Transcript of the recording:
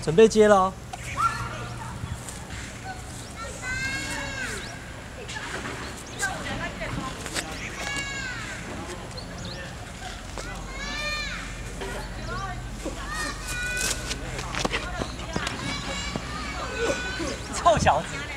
准备接了哦。臭小子！